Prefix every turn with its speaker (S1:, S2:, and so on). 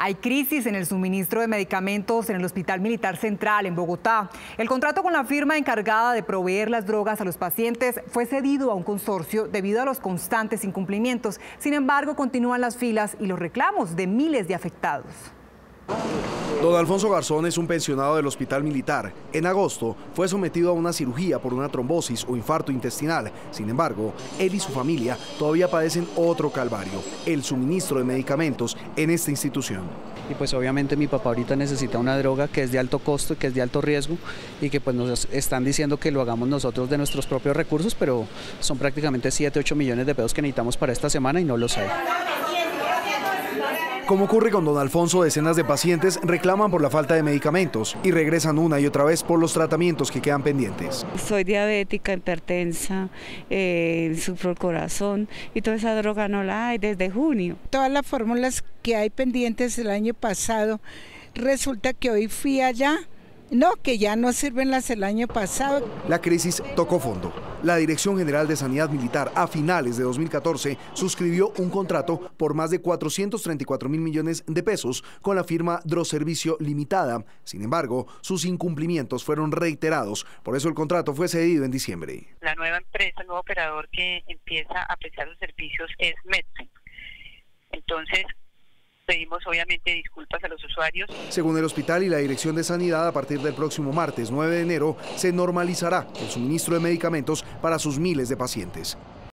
S1: Hay crisis en el suministro de medicamentos en el Hospital Militar Central en Bogotá. El contrato con la firma encargada de proveer las drogas a los pacientes fue cedido a un consorcio debido a los constantes incumplimientos. Sin embargo, continúan las filas y los reclamos de miles de afectados.
S2: Don Alfonso Garzón es un pensionado del Hospital Militar. En agosto fue sometido a una cirugía por una trombosis o infarto intestinal. Sin embargo, él y su familia todavía padecen otro calvario: el suministro de medicamentos en esta institución.
S3: Y pues obviamente mi papá ahorita necesita una droga que es de alto costo y que es de alto riesgo, y que pues nos están diciendo que lo hagamos nosotros de nuestros propios recursos, pero son prácticamente 7-8 millones de pesos que necesitamos para esta semana y no los hay.
S2: Como ocurre con don Alfonso, decenas de pacientes reclaman por la falta de medicamentos y regresan una y otra vez por los tratamientos que quedan pendientes.
S4: Soy diabética, hipertensa, sufro el corazón y toda esa droga no la hay desde junio.
S5: Todas las fórmulas que hay pendientes el año pasado, resulta que hoy fui allá, que ya no sirven las del año pasado.
S2: La crisis tocó fondo. La Dirección General de Sanidad Militar a finales de 2014 suscribió un contrato por más de 434.000 millones de pesos con la firma Drosservicio Limitada. Sin embargo, sus incumplimientos fueron reiterados, por eso el contrato fue cedido en diciembre.
S6: La nueva empresa, el nuevo operador que empieza a prestar los servicios es Medsen. Entonces, pedimos obviamente disculpas a los usuarios.
S2: Según el hospital y la Dirección de Sanidad, a partir del próximo martes 9 de enero se normalizará el suministro de medicamentos para sus miles de pacientes.